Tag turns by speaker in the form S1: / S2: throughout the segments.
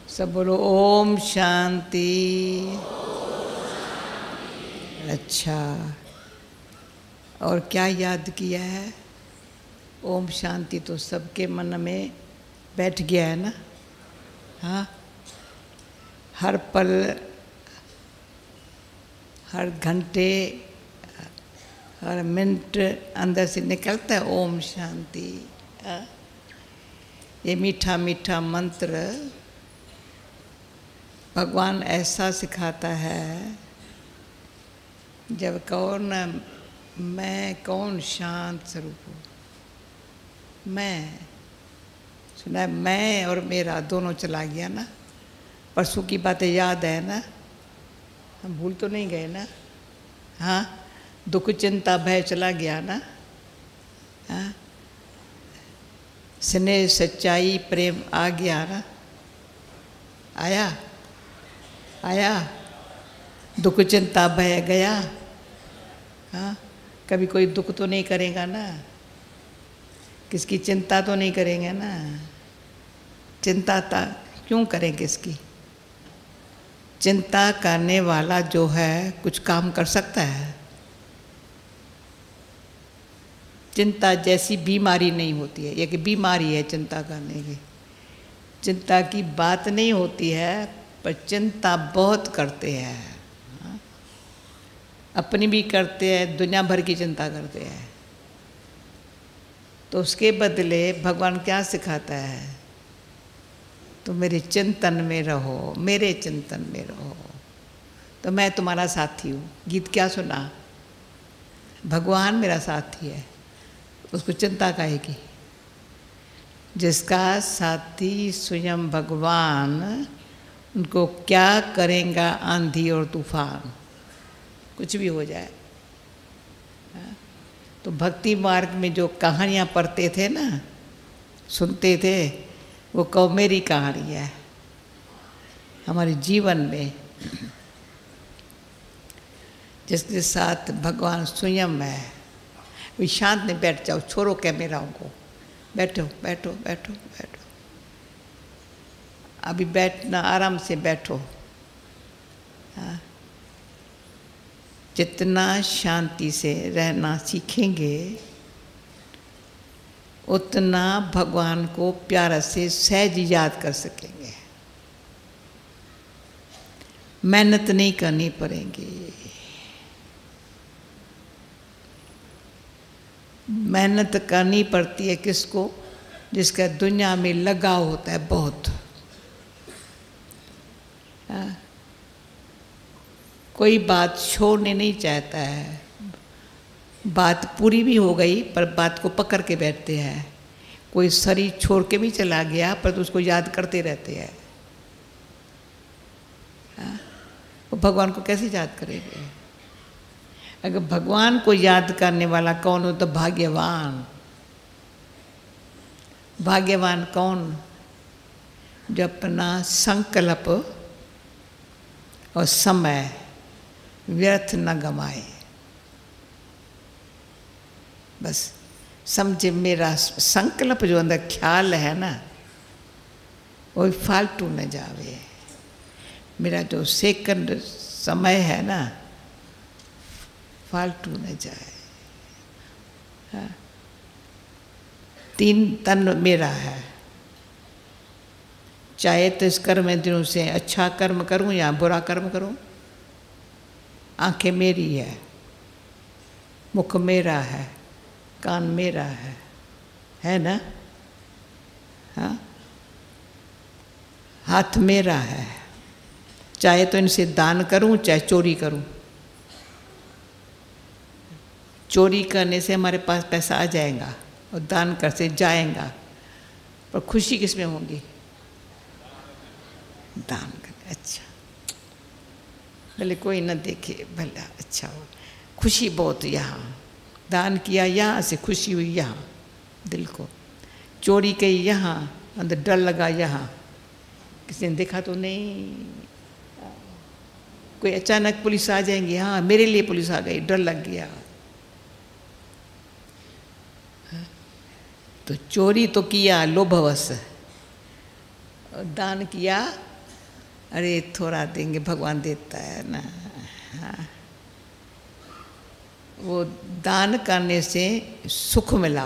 S1: सब बोलो ओम शांति। अच्छा, और क्या याद किया है? ओम शांति तो सबके मन में बैठ गया है ना। हाँ, हर पल हर घंटे हर मिनट अंदर से निकलता है ओम शांति। ये मीठा मीठा मंत्र भगवान ऐसा सिखाता है, जब कहो ना मैं कौन शांत स्वरूप हूँ। मैं सुना, मैं और मेरा दोनों चला गया ना। परसों की बातें याद है ना? हम भूल तो नहीं गए ना? हाँ, दुख चिंता भय चला गया ना? हाँ, स्नेह सच्चाई प्रेम आ गया ना? आया आया, दुख चिंता भय गया। हाँ, कभी कोई दुख तो नहीं करेगा ना, किसकी चिंता तो नहीं करेंगे ना। चिंता क्यों करें किसकी? चिंता करने वाला जो है कुछ काम कर सकता है? चिंता जैसी बीमारी नहीं होती है, ये कि बीमारी है चिंता करने की। चिंता की बात नहीं होती है, पर चिंता बहुत करते हैं। अपनी भी करते हैं, दुनिया भर की चिंता करते हैं। तो उसके बदले भगवान क्या सिखाता है? तो मेरे चिंतन में रहो, मेरे चिंतन में रहो, तो मैं तुम्हारा साथी हूँ। गीत क्या सुना? भगवान मेरा साथी है, उसको चिंता काहे की? जिसका साथी स्वयं भगवान, उनको क्या करेगा आंधी और तूफान, कुछ भी हो जाए। तो भक्ति मार्ग में जो कहानियाँ पढ़ते थे ना, सुनते थे, वो कहो मेरी कहानी है। हमारे जीवन में जिसके साथ भगवान स्वयं है, वे शांत नहीं बैठ जाओ, छोड़ो कैमराओं को, बैठो बैठो बैठो बैठो। अभी बैठना, आराम से बैठो। हाँ, जितना शांति से रहना सीखेंगे, उतना भगवान को प्यार से सहज याद कर सकेंगे। मेहनत नहीं करनी पड़ेगी। मेहनत करनी पड़ती है किसको? जिसका दुनिया में लगाव होता है बहुत। हाँ, कोई बात छोड़ने नहीं चाहता है। बात पूरी भी हो गई पर बात को पकड़ के बैठते हैं। कोई शरीर छोड़ के भी चला गया पर तो उसको याद करते रहते हैं। हाँ, वो भगवान को कैसे याद करेंगे? अगर भगवान को याद करने वाला कौन हो तो भाग्यवान। भाग्यवान कौन? जो अपना संकल्प और समय व्यर्थ न गमाए। बस समझे, मेरा संकल्प जो अंदर ख्याल है ना, वो फालतू न जावे। मेरा जो सेकंड समय है ना, फालतू न जाए। हाँ, 3 तन मेरा है। चाहे तो इस कर्म दिनों से अच्छा कर्म करूं या बुरा कर्म करूं। आंखें मेरी है, मुख मेरा है, कान मेरा है ना? हाँ, हाथ मेरा है। चाहे तो इनसे दान करूं, चाहे चोरी करूं। चोरी करने से हमारे पास पैसा आ जाएगा और दान कर से जाएगा, पर खुशी किस में होगी? दान कर। अच्छा, भले कोई न देखे, भला अच्छा हो, खुशी बहुत यहाँ। दान किया यहाँ से खुशी हुई यहाँ दिल को। चोरी की यहाँ, अंदर डर लगा यहाँ, किसी ने देखा तो नहीं। कोई अचानक पुलिस आ जाएंगी, हाँ मेरे लिए पुलिस आ गई, डर लग गया। तो चोरी तो किया लोभवश, दान किया अरे थोड़ा देंगे, भगवान देता है ना। हाँ, वो दान करने से सुख मिला।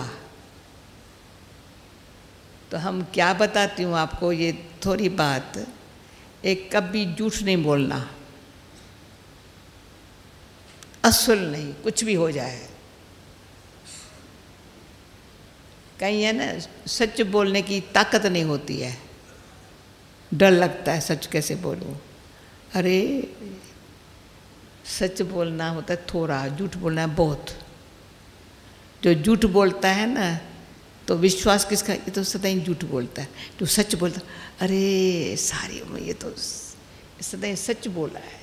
S1: तो हम क्या बताती हूँ आपको ये थोड़ी बात, एक कभी झूठ नहीं बोलना, असल नहीं, कुछ भी हो जाए। कहीं है ना, सच बोलने की ताकत नहीं होती है, डर लगता है सच कैसे बोलूं। अरे सच बोलना होता है थोड़ा, झूठ बोलना है बहुत। जो झूठ बोलता है ना, तो विश्वास किसका, ये तो सदैव झूठ बोलता है। जो सच बोलता, अरे सारी उम्र ये तो सदैव सच बोला है,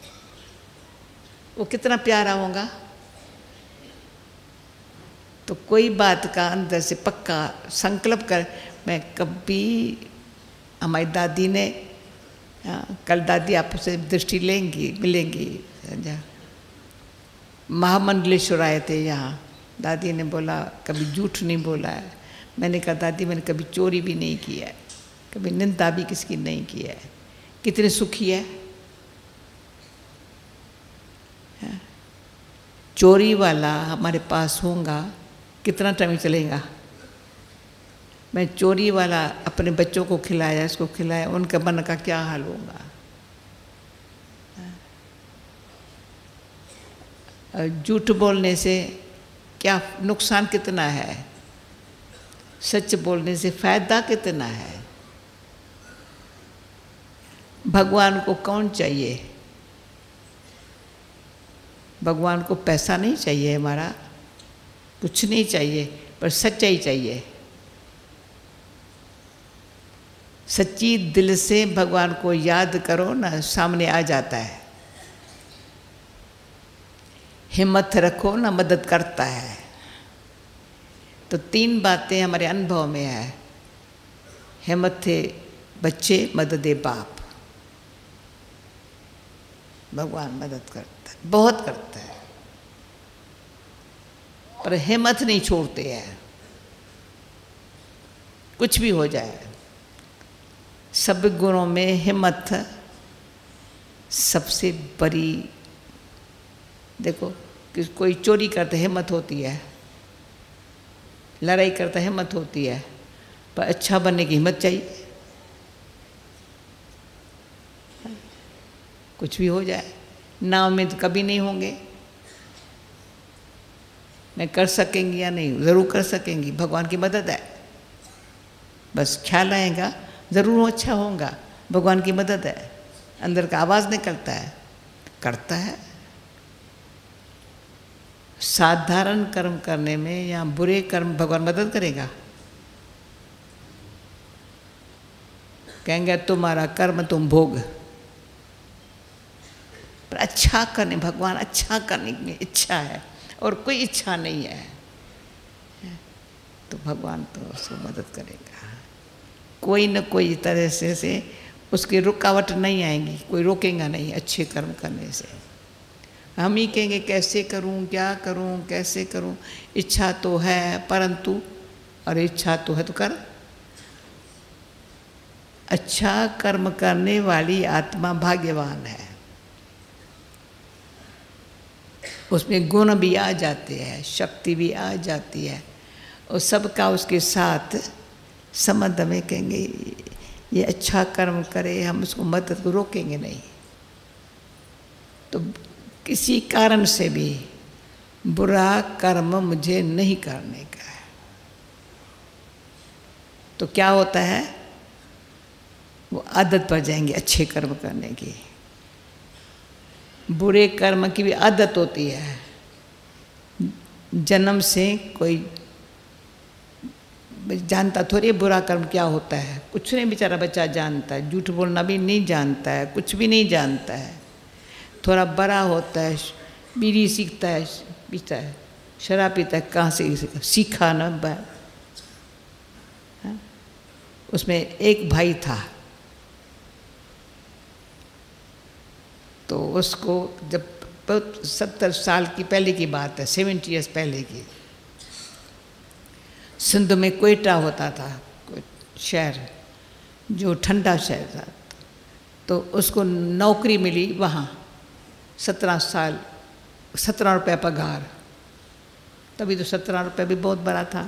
S1: वो कितना प्यारा होगा। तो कोई बात का अंदर से पक्का संकल्प कर, मैं कभी, हमारी दादी ने, कल दादी आपसे दृष्टि लेंगी, मिलेंगी, महामंडलेश्वर आए थे यहाँ। दादी ने बोला कभी झूठ नहीं बोला है। मैंने कहा दादी मैंने कभी चोरी भी नहीं की है, कभी निंदा भी किसकी नहीं की है। कितने सुखी है। चोरी वाला हमारे पास होगा कितना टाइम चलेगा। मैं चोरी वाला अपने बच्चों को खिलाया, इसको खिलाया, उनके मन का क्या हाल होगा। झूठ बोलने से क्या नुकसान कितना है, सच बोलने से फायदा कितना है। भगवान को कौन चाहिए, भगवान को पैसा नहीं चाहिए, हमारा कुछ नहीं चाहिए, पर सच्चाई चाहिए। सच्ची दिल से भगवान को याद करो ना, सामने आ जाता है। हिम्मत रखो ना, मदद करता है। तो तीन बातें हमारे अनुभव में है। हिम्मत थे बच्चे, मदद बाप। भगवान मदद करता है, बहुत करता है, पर हिम्मत नहीं छोड़ते हैं। कुछ भी हो जाए, सब गुणों में हिम्मत सबसे बड़ी। देखो कि कोई चोरी करते हिम्मत होती है, लड़ाई करता हिम्मत होती है, पर अच्छा बनने की हिम्मत चाहिए। कुछ भी हो जाए, नाव में तो कभी नहीं होंगे। मैं कर सकेंगी या नहीं, ज़रूर कर सकेंगी, भगवान की मदद है। बस ख्याल आएगा, ज़रूर अच्छा होगा, भगवान की मदद है। अंदर का आवाज़ निकलता है, करता है। साधारण कर्म करने में या बुरे कर्म भगवान मदद करेगा। कहेंगे तुम्हारा कर्म तुम भोग। पर अच्छा करने, भगवान अच्छा करने में इच्छा है और कोई इच्छा नहीं है, तो भगवान तो उसको मदद करेगा। कोई न कोई तरह से उसकी रुकावट नहीं आएगी, कोई रोकेगा नहीं अच्छे कर्म करने से। हम ही कहेंगे कैसे करूं, क्या करूं, कैसे करूं। इच्छा तो है, परंतु अरे इच्छा तो है तो कर। अच्छा कर्म करने वाली आत्मा भाग्यवान है, उसमें गुण भी आ जाते हैं, शक्ति भी आ जाती है, और सबका उसके साथ संबंध में। कहेंगे ये अच्छा कर्म करे, हम उसको मदद को रोकेंगे नहीं। तो किसी कारण से भी बुरा कर्म मुझे नहीं करने का है, तो क्या होता है, वो आदत पड़ जाएंगे अच्छे कर्म करने की। बुरे कर्म की भी आदत होती है। जन्म से कोई जानता थोड़ी बुरा कर्म क्या होता है, कुछ नहीं बेचारा बच्चा जानता है। झूठ बोलना भी नहीं जानता है, कुछ भी नहीं जानता है। थोड़ा बड़ा होता है, बीड़ी सीखता है, पीता है, शराब पीता है, कहाँ से सीखा ना। उसमें एक भाई था, तो उसको जब 70 साल की पहले की बात है, 70 ईयर्स पहले की, सिंध में कोयटा होता था, शहर जो ठंडा शहर था। तो तो उसको नौकरी मिली वहाँ, 17 साल, 17 रुपये पगार। तभी तो 17 रुपये भी बहुत बड़ा था।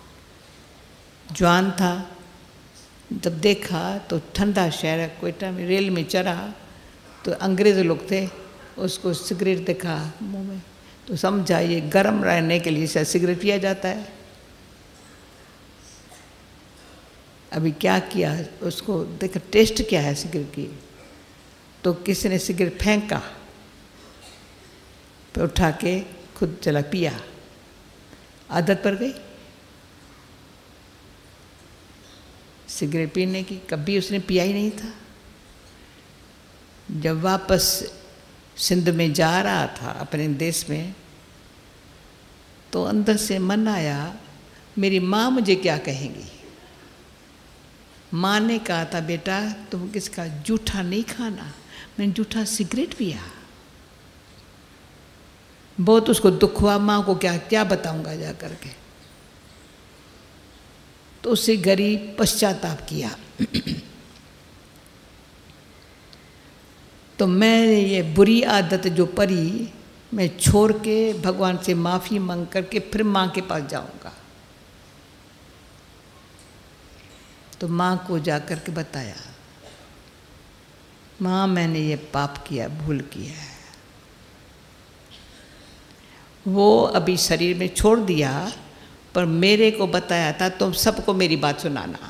S1: जवान था। जब देखा तो ठंडा शहर है कोयटा में, रेल में चढ़ा तो अंग्रेज़ लोग थे, उसको सिगरेट देखा मुंह में, तो समझा ये गर्म रहने के लिए शायद सिगरेट पिया जाता है। अभी क्या किया, उसको देखा टेस्ट क्या है सिगरेट की, तो किसी ने सिगरेट फेंका, फिर उठा के खुद चला पिया, आदत पड़ गई सिगरेट पीने की। कभी उसने पिया ही नहीं था। जब वापस सिंध में जा रहा था अपने देश में, तो अंदर से मन आया मेरी माँ मुझे क्या कहेंगी। माँ ने कहा था बेटा तुम किसका जूठा नहीं खाना, मैंने जूठा सिगरेट पिया। बहुत उसको दुख हुआ, माँ को क्या क्या बताऊंगा जा करके। तो उसे गरीब पश्चाताप किया। तो मैं ये बुरी आदत जो पड़ी, मैं छोड़ के भगवान से माफ़ी मांग करके फिर माँ के पास जाऊंगा। तो माँ को जा कर के बताया, माँ मैंने ये पाप किया, भूल किया है। वो अभी शरीर में छोड़ दिया, पर मेरे को बताया था तुम सबको मेरी बात सुनाना।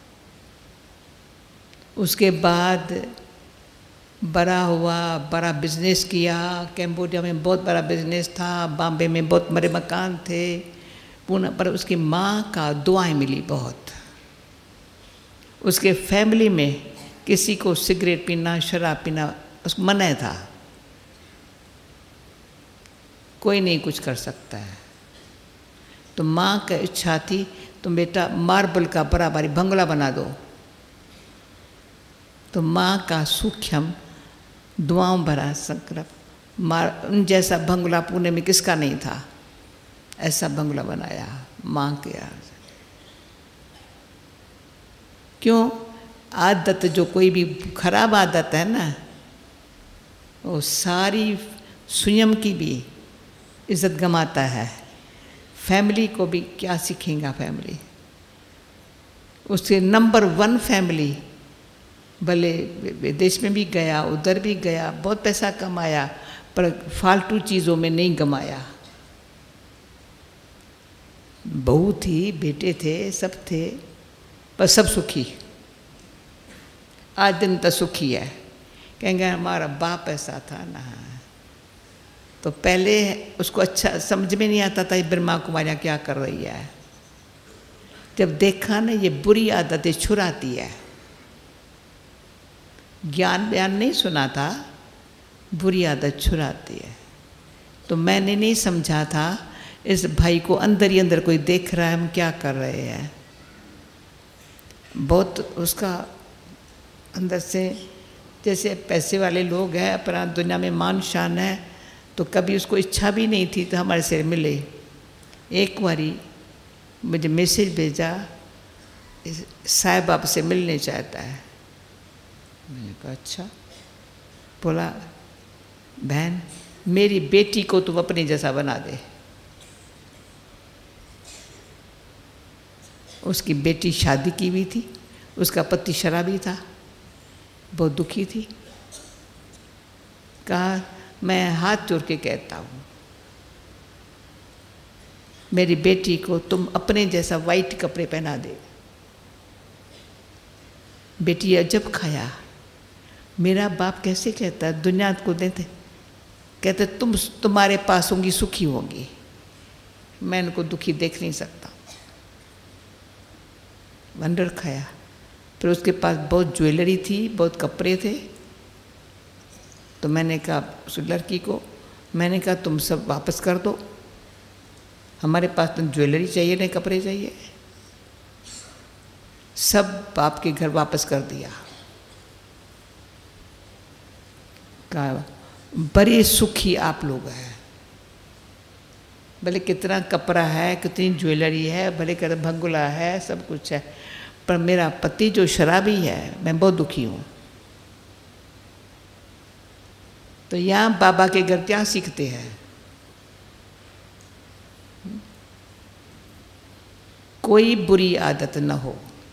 S1: उसके बाद बड़ा हुआ, बड़ा बिजनेस किया। कैम्बोडिया में बहुत बड़ा बिजनेस था, बॉम्बे में बहुत बड़े मकान थे, पुणे। पर उसकी माँ का दुआएं मिली बहुत। उसके फैमिली में किसी को सिगरेट पीना, शराब पीना उसको मना था, कोई नहीं कुछ कर सकता है। तो माँ का इच्छा थी तुम बेटा मार्बल का बड़ा भारी बंगला बना दो। तो माँ का सूक्ष्म दुआओं भरा संकल्प, उन जैसा बंगला पुणे में किसका नहीं था, ऐसा बंगला बनाया माँ के यार। क्यों? आदत जो कोई भी खराब आदत है ना, वो सारी स्वयं की भी इज्जत गंवाता है, फैमिली को भी क्या सीखेगा फैमिली। उसके नंबर 1 फैमिली, भले विदेश में भी गया, उधर भी गया, बहुत पैसा कमाया, पर फालतू चीज़ों में नहीं कमाया। बहू थी, बेटे थे, सब थे, पर सब सुखी। आज दिन तक सुखी है। कहेंगे हमारा बाप ऐसा था ना। तो पहले उसको अच्छा समझ में नहीं आता था ये ब्रह्मा कुमारियाँ क्या कर रही है। जब देखा ना ये बुरी आदतें छुड़ाती है, ज्ञान बयान नहीं सुना था, बुरी आदत छुड़ाती है। तो मैंने नहीं समझा था इस भाई को अंदर ही अंदर कोई देख रहा है हम क्या कर रहे हैं। बहुत उसका अंदर से, जैसे पैसे वाले लोग हैं, अपना दुनिया में मान शान है, तो कभी उसको इच्छा भी नहीं थी तो हमारे से मिले। एक बारी मुझे मैसेज भेजा, साईं बाबा से मिलने चाहता है। मैंने कहा अच्छा। बोला बहन मेरी बेटी को तुम अपनी जैसा बना दे। उसकी बेटी शादी की हुई थी, उसका पति शराबी था, बहुत दुखी थी। कहा मैं हाथ जोड़ के कहता हूँ मेरी बेटी को तुम अपने जैसा वाइट कपड़े पहना दे। बेटी अजब खाया, मेरा बाप कैसे कहता है दुनिया को देते, कहते तुम्हारे पास होंगी सुखी होंगी, मैं इनको दुखी देख नहीं सकता। वंडर खाया। फिर उसके पास बहुत ज्वेलरी थी, बहुत कपड़े थे। तो मैंने कहा उस लड़की को, मैंने कहा तुम सब वापस कर दो, हमारे पास तो ज्वेलरी चाहिए नहीं कपड़े चाहिए। सब बाप के घर वापस कर दिया। कहा बड़े सुखी आप लोग हैं, भले कितना कपड़ा है, कितनी ज्वेलरी है, भले कर बंगला है, सब कुछ है, पर मेरा पति जो शराबी है मैं बहुत दुखी हूँ। तो यहाँ बाबा के घर क्या सीखते हैं? कोई बुरी आदत न हो,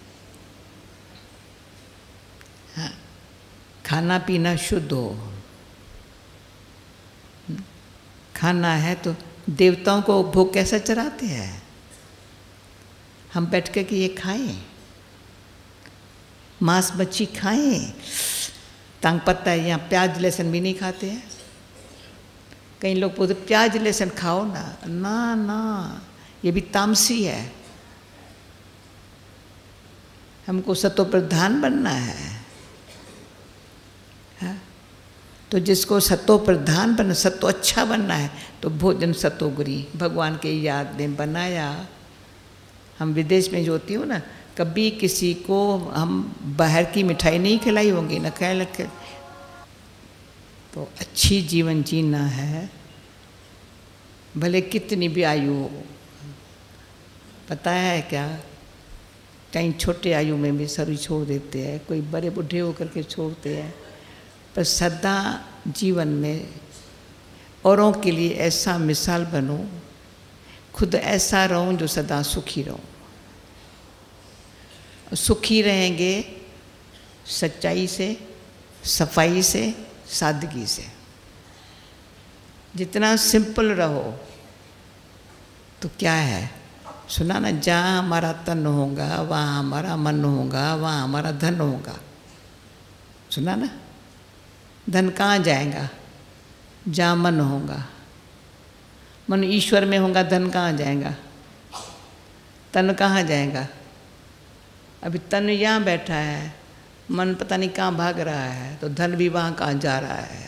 S1: हाँ, खाना पीना शुद्ध हो। खाना है तो देवताओं को भोग कैसा चढ़ाते हैं? हम बैठ कर के ये खाएं, मांस मच्छी खाएं, तांग पत्ता है, यहाँ प्याज लहसुन भी नहीं खाते हैं। कई लोग बोलते प्याज लहसुन खाओ ना, ना ना, ये भी तामसी है। हमको सत्व प्रधान बनना है, हाँ? तो जिसको सत्व प्रधान बनना, सत्व अच्छा बनना है, तो भोजन सत्वगुरी भगवान के याद में बनाया। हम विदेश में जो होती हूँ ना, कभी किसी को हम बाहर की मिठाई नहीं खिलाई होंगी, न खाए लगे। तो अच्छी जीवन जीना है, भले कितनी भी आयु हो। पता है क्या, कहीं छोटे आयु में भी शरीर छोड़ देते हैं, कोई बड़े बूढ़े होकर के छोड़ते हैं, पर सदा जीवन में औरों के लिए ऐसा मिसाल बनो, खुद ऐसा रहो जो सदा सुखी रहो। सुखी रहेंगे सच्चाई से, सफाई से, सादगी से। जितना सिंपल रहो तो क्या है, सुना ना, जहाँ हमारा तन होगा वहाँ हमारा मन होगा, वहाँ हमारा धन होगा। सुना ना, धन कहाँ जाएगा? जहाँ मन होगा। मन ईश्वर में होगा, धन कहाँ जाएगा? तन कहाँ जाएगा? अभी तन यहाँ बैठा है, मन पता नहीं कहाँ भाग रहा है, तो धन भी वहाँ कहाँ जा रहा है।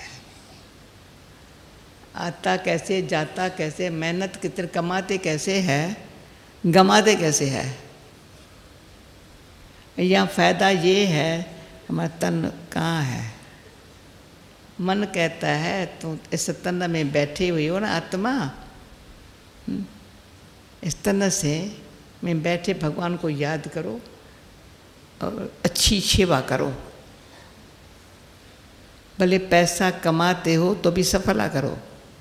S1: आता कैसे, जाता कैसे, मेहनत कितने कमाते कैसे है, गमाते कैसे है। यहाँ फायदा ये है, हमारा तन कहाँ है। मन कहता है तो इस तन में बैठे हुए हो ना आत्मा, इस तन से में बैठे भगवान को याद करो और अच्छी सेवा करो। भले पैसा कमाते हो तो भी सफला करो।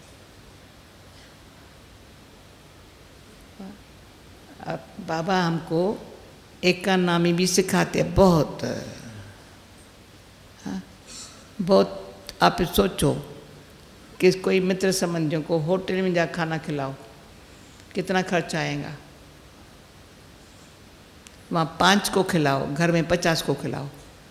S1: अब बाबा हमको एकानामी भी सिखाते हैं बहुत, हाँ? बहुत। आप सोचो कि कोई मित्र संबंधियों को होटल में जा खाना खिलाओ, कितना खर्चा आएगा। वहाँ 5 को खिलाओ, घर में 50 को खिलाओ।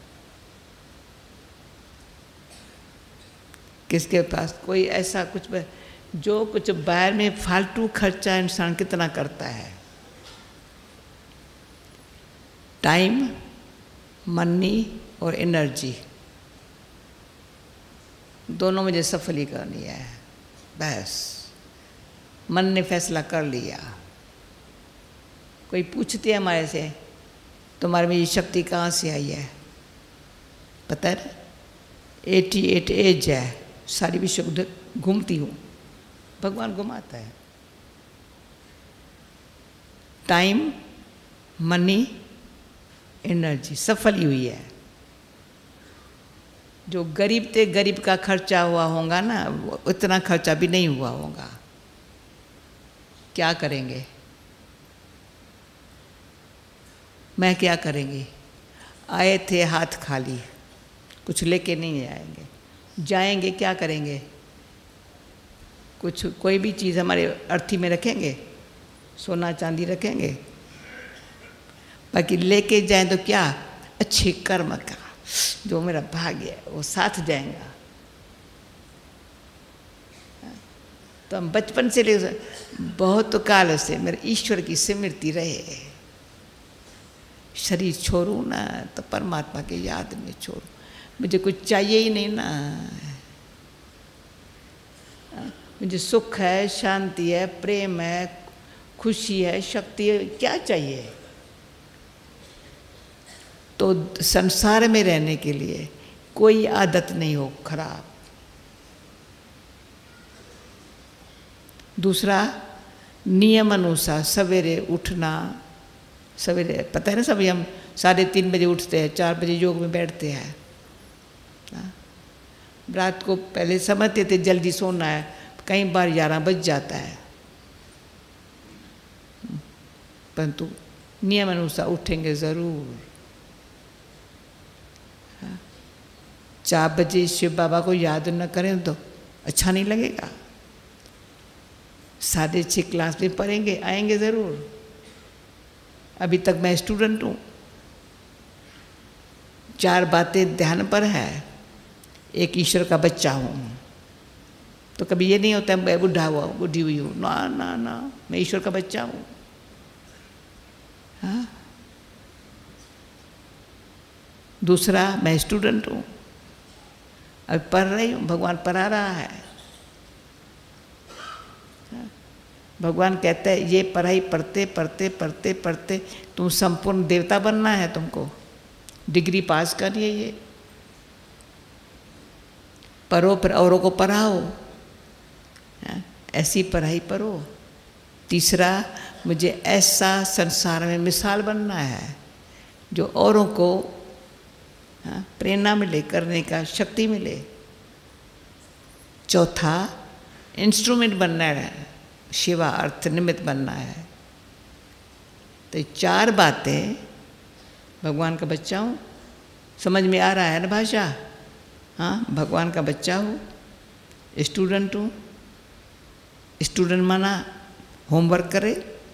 S1: किसके पास कोई ऐसा कुछ, जो कुछ बाहर में फालतू खर्चा इंसान कितना करता है। टाइम, मनी और एनर्जी, दोनों मुझे सफल ही करनी है। बस मन ने फैसला कर लिया। कोई पूछते है हमारे से, तुम्हारे में ये शक्ति कहाँ से आई है? पता है, 88 एज है, सारी विश्व घूमती हूँ, भगवान घुमाता है। टाइम, मनी, एनर्जी सफल ही हुई है। जो गरीब थे, गरीब का खर्चा हुआ होगा ना, उतना खर्चा भी नहीं हुआ होगा। क्या करेंगे? मैं क्या करेंगी? आए थे हाथ खाली, कुछ लेके नहीं आएंगे। जाएंगे क्या करेंगे? कुछ कोई भी चीज़ हमारे अर्थी में रखेंगे, सोना चांदी रखेंगे। बाकी लेके जाएं तो क्या, अच्छे कर्म का जो मेरा भाग्य है वो साथ जाएगा। तो हम बचपन से ले, बहुत काल से मेरे ईश्वर की स्मृति रहे। शरीर छोड़ूं ना तो परमात्मा के याद में छोड़ूं, मुझे कुछ चाहिए ही नहीं ना। मुझे सुख है, शांति है, प्रेम है, खुशी है, शक्ति है, क्या चाहिए? तो संसार में रहने के लिए कोई आदत नहीं हो खराब। दूसरा, नियम अनुसार सवेरे उठना। सवेरे पता है ना, सभी हम 3:30 बजे उठते हैं, 4 बजे योग में बैठते हैं। रात को पहले समझते थे जल्दी सोना है, कई बार 11 बज जाता है, परंतु नियम अनुसार उठेंगे ज़रूर। 4 बजे शिव बाबा को याद न करें तो अच्छा नहीं लगेगा। 6:30 क्लास में पढ़ेंगे, आएंगे ज़रूर। अभी तक मैं स्टूडेंट हूँ, 4 बातें ध्यान पर है, एक ईश्वर का बच्चा हूँ। तो कभी ये नहीं होता मैं बुढ़ी हुई हूँ, ना ना ना, मैं ईश्वर का बच्चा हूँ। हाँ? दूसरा, मैं स्टूडेंट हूँ, अब पढ़ रही हूँ, भगवान पढ़ा रहा है। भगवान कहता है ये पढ़ाई पढ़ते पढ़ते पढ़ते पढ़ते तुम संपूर्ण देवता बनना है, तुमको डिग्री पास करनी है। ये पढ़ो, फिर औरों को पढ़ाओ, ऐसी पढ़ाई पढ़ो। तीसरा, मुझे ऐसा संसार में मिसाल बनना है जो औरों को प्रेरणा मिले, करने का शक्ति मिले। चौथा, इंस्ट्रूमेंट बनना है, सेवा अर्थ निमित्त बनना है। तो 4 बातें, भगवान का बच्चा हूँ, समझ में आ रहा है ना भाषा? हाँ, भगवान का बच्चा हूँ, स्टूडेंट हूँ। स्टूडेंट माना होमवर्क करे,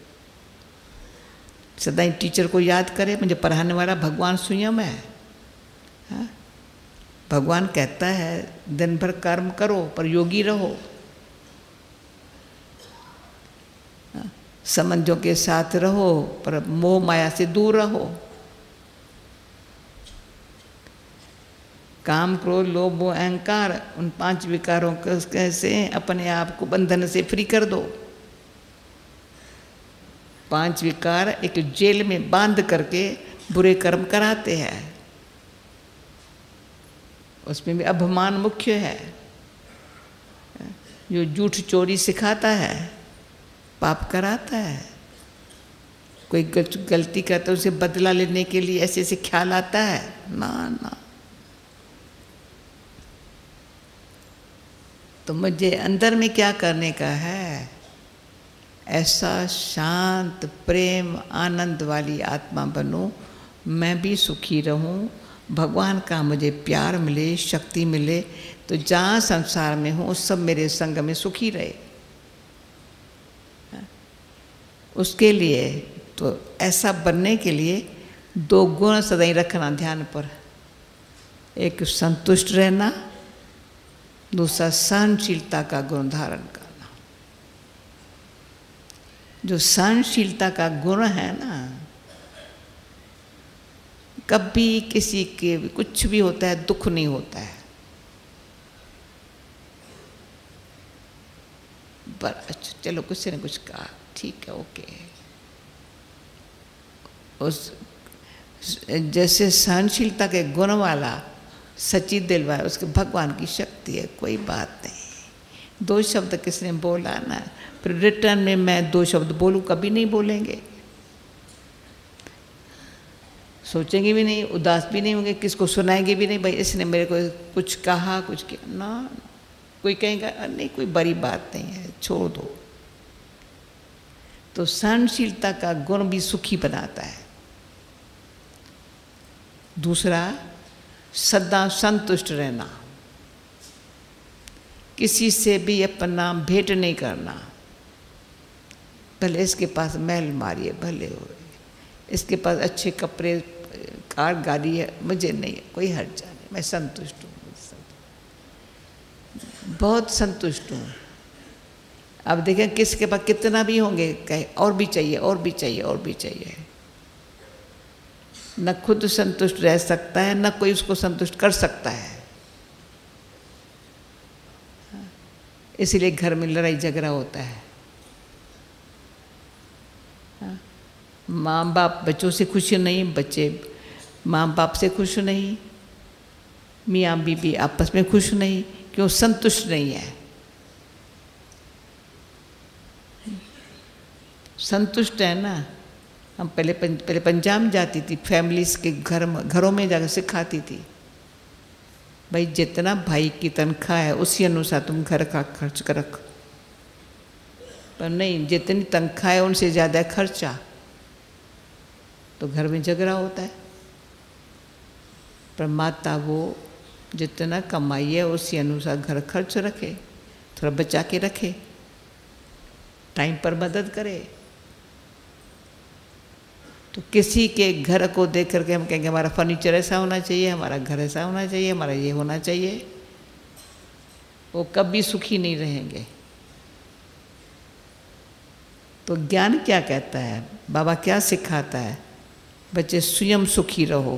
S1: सदा ही टीचर को याद करे, मुझे पढ़ाने वाला भगवान स्वयं है। हाँ? भगवान कहता है दिन भर कर्म करो पर योगी रहो। संबंधों के साथ रहो पर मोह माया से दूर रहो। काम, क्रोध, लोभ, मोह, अहंकार, उन 5 विकारों से अपने आप को बंधन से फ्री कर दो। 5 विकार एक जेल में बांध करके बुरे कर्म कराते हैं, उसमें भी अभिमान मुख्य है। जो झूठ चोरी सिखाता है, पाप कराता है। कोई गलती करता है, उसे बदला लेने के लिए ऐसे ऐसे ख्याल आता है, ना ना। तो मुझे अंदर में क्या करने का है? ऐसा शांत, प्रेम, आनंद वाली आत्मा बनूं, मैं भी सुखी रहूं, भगवान का मुझे प्यार मिले, शक्ति मिले, तो जहाँ संसार में हूँ सब मेरे संग में सुखी रहे। उसके लिए तो ऐसा बनने के लिए 2 गुण सदैव रखना ध्यान पर। एक संतुष्ट रहना, दूसरा सहनशीलता का गुण धारण करना। जो सहनशीलता का गुण है ना, कभी किसी के कुछ भी होता है दुख नहीं होता है। पर अच्छा चलो किसी ने कुछ कहा, ठीक है, ओके। उस जैसे सहनशीलता के गुण वाला सच्ची दिल वाला, उसके भगवान की शक्ति है, कोई बात नहीं। 2 शब्द किसने बोला ना, फिर रिटर्न में मैं 2 शब्द बोलूं, कभी नहीं बोलेंगे, सोचेंगे भी नहीं, उदास भी नहीं होंगे, किसको सुनाएंगे भी नहीं, भाई इसने मेरे को कुछ कहा, कुछ किया ना। कोई कहेगा नहीं, कोई बड़ी बात नहीं है, छोड़ दो। तो सहनशीलता का गुण भी सुखी बनाता है। दूसरा, सदा संतुष्ट रहना, किसी से भी अपना भेंट नहीं करना। भले इसके पास महल मारिए, भले हो, इसके पास अच्छे कपड़े, कार, गाड़ी है, मुझे नहीं है कोई हर्जा नहीं, मैं संतुष्ट हूँ, बहुत संतुष्ट हूँ। अब देखें किसके पास कितना भी होंगे, कहे और भी चाहिए, और भी चाहिए, और भी चाहिए। न खुद संतुष्ट रह सकता है, न कोई उसको संतुष्ट कर सकता है। इसलिए घर में लड़ाई झगड़ा होता है। माँ बाप बच्चों से खुश नहीं, बच्चे माँ बाप से खुश नहीं, मियाँ बीबी आपस में खुश नहीं, क्यों? संतुष्ट नहीं है। संतुष्ट है ना। हम पहले पंजाब जाती थी, फैमिलीज के घरों में जाकर सिखाती थी। भाई जितना भाई की तनख्वाह है उसी अनुसार तुम घर का खर्च कर रखो, पर नहीं, जितनी तनख्वाह है उनसे ज़्यादा खर्चा, तो घर में झगड़ा होता है। पर माता वो जितना कमाई है उसी अनुसार घर खर्च रखे, थोड़ा बचा के रखे, टाइम पर मदद करे। तो किसी के घर को देख करके हम कहेंगे हमारा फर्नीचर ऐसा होना चाहिए, हमारा घर ऐसा होना चाहिए, हमारा ये होना चाहिए, वो कभी सुखी नहीं रहेंगे। तो ज्ञान क्या कहता है, बाबा क्या सिखाता है, बच्चे स्वयं सुखी रहो,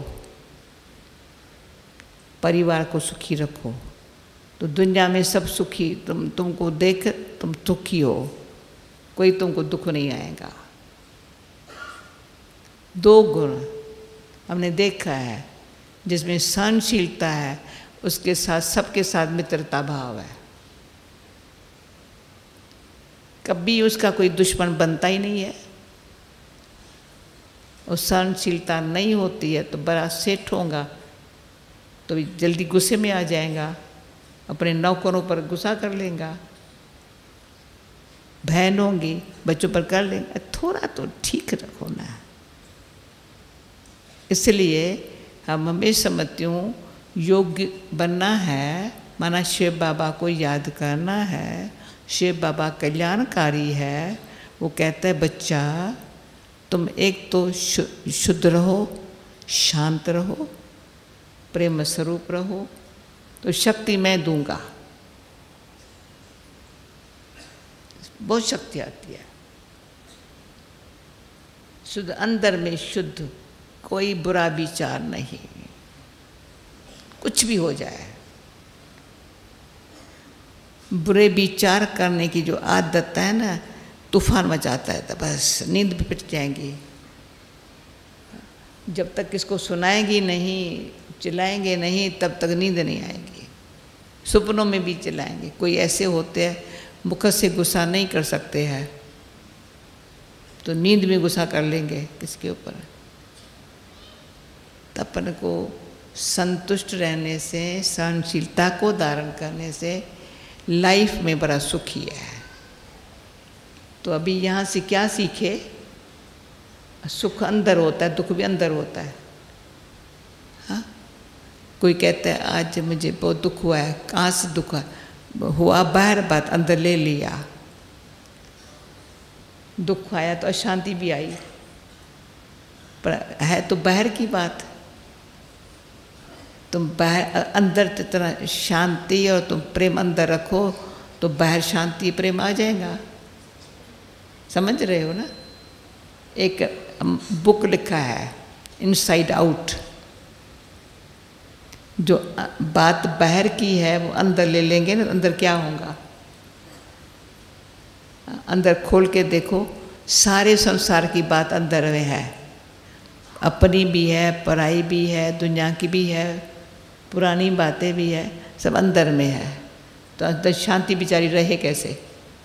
S1: परिवार को सुखी रखो, तो दुनिया में सब सुखी, तुमको देख तुम सुखी हो, कोई तुमको दुख नहीं आएगा। दो गुण हमने देखा है, जिसमें सहनशीलता है उसके साथ सबके साथ मित्रता भाव है, कभी उसका कोई दुश्मन बनता ही नहीं है। और सहनशीलता नहीं होती है तो बड़ा सेठ होगा तो जल्दी गुस्से में आ जाएगा, अपने नौकरों पर गुस्सा कर लेगा, बहन होंगी बच्चों पर कर लेंगे, थोड़ा तो ठीक रखो ना। इसलिए हम हमेशा समझती हूँ योग्य बनना है, माना शिव बाबा को याद करना है, शिव बाबा कल्याणकारी है। वो कहता है बच्चा तुम एक तो शुद्ध रहो, शांत रहो, प्रेम स्वरूप रहो, तो शक्ति मैं दूंगा, बहुत शक्ति आती है। शुद्ध, अंदर में शुद्ध, कोई बुरा विचार नहीं, कुछ भी हो जाए, बुरे विचार करने की जो आदत है ना, तूफान मचाता है, तो बस नींद भी पिट जाएंगी। जब तक इसको सुनाएंगी नहीं, चिल्लाएंगे नहीं, तब तक नींद नहीं आएगी। सपनों में भी चिल्लाएंगे। कोई ऐसे होते हैं मुख से गुस्सा नहीं कर सकते हैं, तो नींद में गुस्सा कर लेंगे किसके ऊपर। तो अपन को संतुष्ट रहने से, सहनशीलता को धारण करने से लाइफ में बड़ा सुखी है। तो अभी यहाँ से क्या सीखे, सुख अंदर होता है, दुख भी अंदर होता है। हाँ, कोई कहता है आज मुझे बहुत दुख हुआ है, कहाँ से दुख हुआ, बाहर बात, अंदर ले लिया। दुख आया तो अशांति भी आई, पर है तो बाहर की बात। तुम बाहर, अंदर जितना शांति और तुम प्रेम अंदर रखो तो बाहर शांति प्रेम आ जाएगा। समझ रहे हो ना। एक बुक लिखा है इनसाइड आउट, जो बात बाहर की है वो अंदर ले लेंगे ना, अंदर क्या होगा। अंदर खोल के देखो, सारे संसार की बात अंदर में है, अपनी भी है, पराई भी है, दुनिया की भी है, पुरानी बातें भी है, सब अंदर में है। तो अंदर शांति बेचारी रहे कैसे,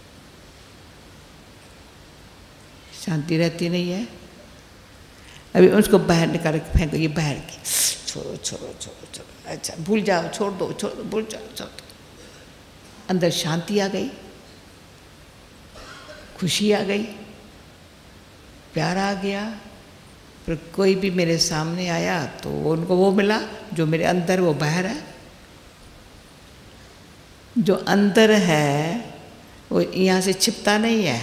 S1: शांति रहती नहीं है। अभी उसको बाहर निकाल के फेंको, ये बाहर की, छोड़ो छोड़ो छोड़ो छोड़ो, अच्छा भूल जाओ, छोड़ दो, छोड़ दो, भूल जाओ, छोड़ दो। अंदर शांति आ गई, खुशी आ गई, प्यार आ गया। फिर कोई भी मेरे सामने आया तो उनको वो मिला जो मेरे अंदर, वो बाहर है। जो अंदर है वो यहाँ से छिपता नहीं है।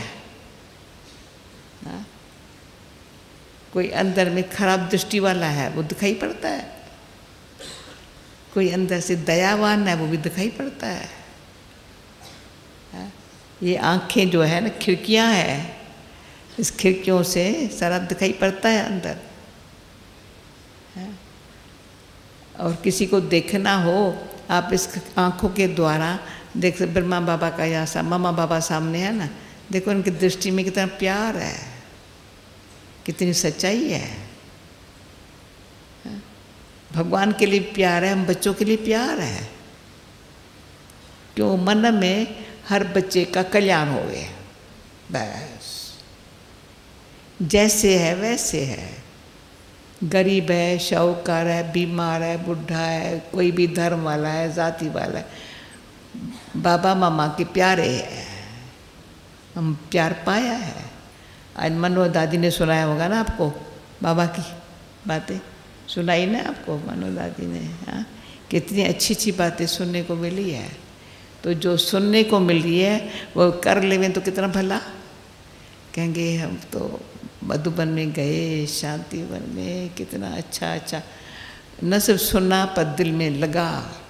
S1: हाँ? कोई अंदर में खराब दृष्टि वाला है वो दिखाई पड़ता है, कोई अंदर से दयावान है वो भी दिखाई पड़ता है। हाँ? ये आँखें जो है ना, खिड़कियाँ हैं, इस खिड़कियों से सारा दिखाई पड़ता है अंदर। है? और किसी को देखना हो, आप इस आँखों के द्वारा देख सकते। ब्रह्मा बाबा का यहाँ सा मामा बाबा सामने है ना, देखो उनकी दृष्टि में कितना प्यार है, कितनी सच्चाई है। भगवान के लिए प्यार है, हम बच्चों के लिए प्यार है, क्यों मन में हर बच्चे का कल्याण हो गया। बस जैसे है वैसे है, गरीब है, शाहूकार है, बीमार है, बुढ़ा है, कोई भी धर्म वाला है, जाति वाला है, बाबा मामा के प्यारे हैं, हम प्यार पाया है। आज मनोहर दादी ने सुनाया होगा ना आपको, बाबा की बातें सुनाई ना आपको मनोहर दादी ने, हाँ, कितनी अच्छी अच्छी बातें सुनने को मिली है। तो जो सुनने को मिल रही है वो कर लेवें तो कितना भला। कहेंगे हम तो मधुबन में गए, शांति वन में, कितना अच्छा अच्छा, न सिर्फ सुना पर दिल में लगा।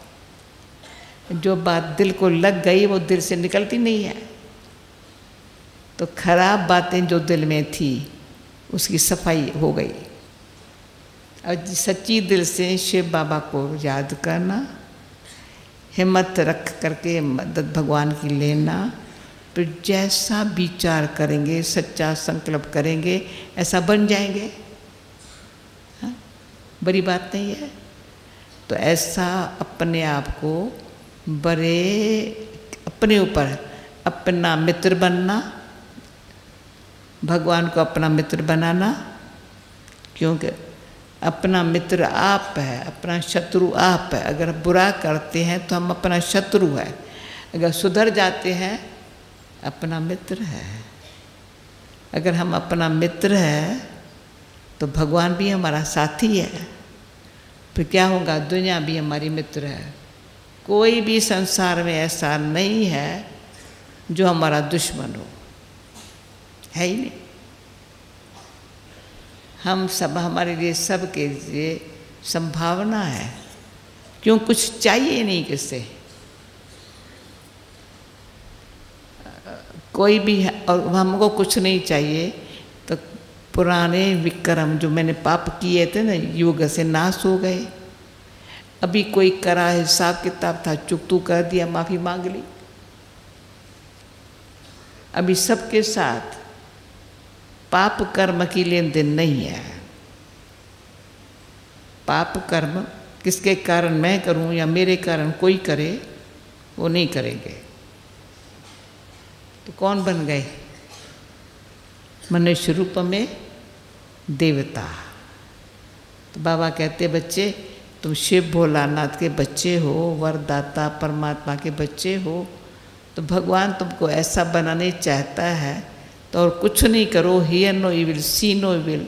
S1: जो बात दिल को लग गई वो दिल से निकलती नहीं है। तो खराब बातें जो दिल में थी उसकी सफाई हो गई। और सच्ची दिल से शिव बाबा को याद करना, हिम्मत रख करके मदद भगवान की लेना, फिर जैसा विचार करेंगे, सच्चा संकल्प करेंगे, ऐसा बन जाएंगे। हाँ? बड़ी बात नहीं है। तो ऐसा अपने आप को बड़े, अपने ऊपर अपना मित्र बनना, भगवान को अपना मित्र बनाना, क्योंकि अपना मित्र आप है, अपना शत्रु आप है। अगर बुरा करते हैं तो हम अपना शत्रु है, अगर सुधर जाते हैं अपना मित्र है। अगर हम अपना मित्र है तो भगवान भी हमारा साथी है, फिर क्या होगा, दुनिया भी हमारी मित्र है। कोई भी संसार में ऐसा नहीं है जो हमारा दुश्मन हो, है ही नहीं। हम सब, हमारे लिए सबके लिए संभावना है, क्यों, कुछ चाहिए नहीं किससे, कोई भी है, और हमको कुछ नहीं चाहिए। तो पुराने विक्रम जो मैंने पाप किए थे ना, युग से नाश हो गए। अभी कोई करा हिसाब किताब था, चुकतू कर दिया, माफ़ी मांग ली। अभी सबके साथ पाप कर्म की लेन देन नहीं है। पाप कर्म किसके कारण मैं करूं या मेरे कारण कोई करे, वो नहीं करेंगे। तो कौन बन गए, मनुष्य रूप में देवता। तो बाबा कहते बच्चे तुम शिव भोलानाथ के बच्चे हो, वरदाता परमात्मा के बच्चे हो, तो भगवान तुमको ऐसा बनाने चाहता है। तो और कुछ नहीं करो, hear no evil, see no evil,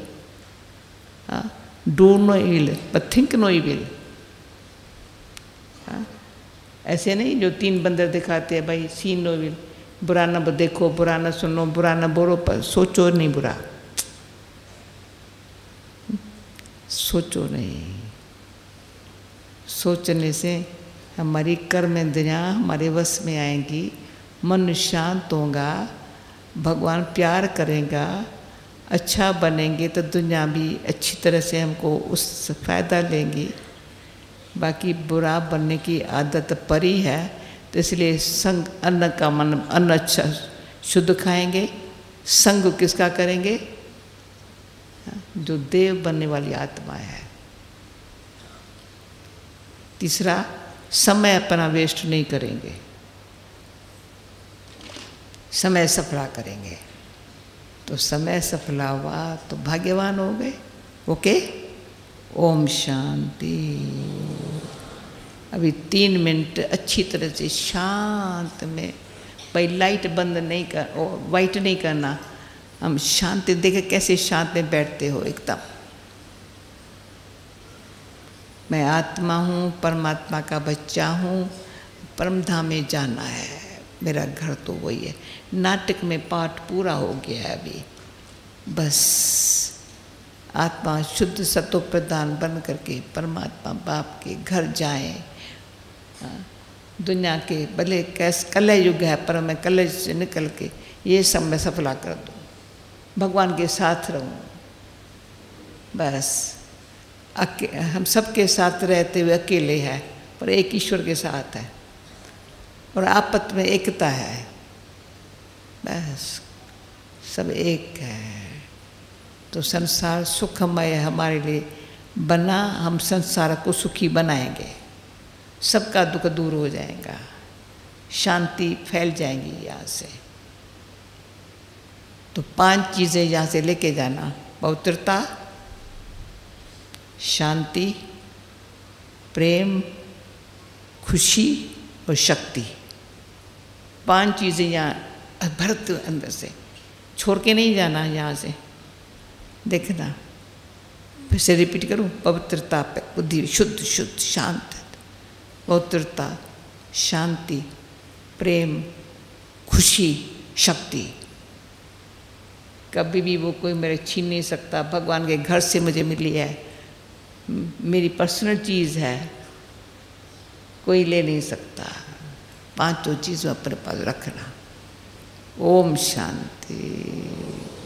S1: do no evil, but think no evil. ऐसे नहीं जो तीन बंदर दिखाते हैं, भाई सी नो इविल, बुरा न देखो, बुरा न सुनो, बुरा न बोलो, पर सोचो नहीं बुरा, सोचो नहीं। सोचने से हमारी कर्म इंद्रियाँ हमारे वश में आएंगी, मन शांत होगा, भगवान प्यार करेगा, अच्छा बनेंगे तो दुनिया भी अच्छी तरह से हमको उस फ़ायदा लेंगी। बाकी बुरा बनने की आदत परी है, तो इसलिए संग, अन्न का मन, अन्न अच्छा शुद्ध खाएंगे, संग किसका करेंगे, जो देव बनने वाली आत्मा है। तीसरा, समय अपना वेस्ट नहीं करेंगे, समय सफला करेंगे। तो समय सफला हुआ तो भाग्यवान हो गए। ओके, ओम शांति। अभी 3 मिनट अच्छी तरह से शांत में, भाई लाइट बंद नहीं कर, वाइट नहीं करना, हम शांति देखे कैसे शांत में बैठते हो एकदम। मैं आत्मा हूँ, परमात्मा का बच्चा हूँ, परमधाम में जाना है, मेरा घर तो वही है। नाटक में पाठ पूरा हो गया है अभी, बस आत्मा शुद्ध सत्व प्रदान बन करके परमात्मा बाप के घर जाएं। दुनिया के भले कैसे कलह युग है, पर मैं कलह से निकल के ये सब मैं सफला कर दूँ, भगवान के साथ रहूँ। बस हम सबके साथ रहते हुए अकेले हैं, पर एक ईश्वर के साथ है, और आपस में एकता है। बस सब एक है। तो संसार सुखमय हमारे लिए बना, हम संसार को सुखी बनाएंगे, सबका दुख दूर हो जाएगा, शांति फैल जाएंगी यहाँ से। तो 5 चीज़ें यहाँ से लेके जाना, पवित्रता, शांति, प्रेम, खुशी और शक्ति। 5 चीज़ें यहाँ भरत अंदर से, छोड़ के नहीं जाना यहाँ से। देखना, फिर से रिपीट करूँ, पवित्रता, बुद्धि, शुद्ध शुद्ध शांत, पवित्रता, शांति, प्रेम, खुशी, शक्ति। कभी भी वो कोई मेरे छीन नहीं सकता। भगवान के घर से मुझे मिली है, मेरी पर्सनल चीज़ है, कोई ले नहीं सकता। 5 चीज़ों अपने पास रखना। ओम शांति।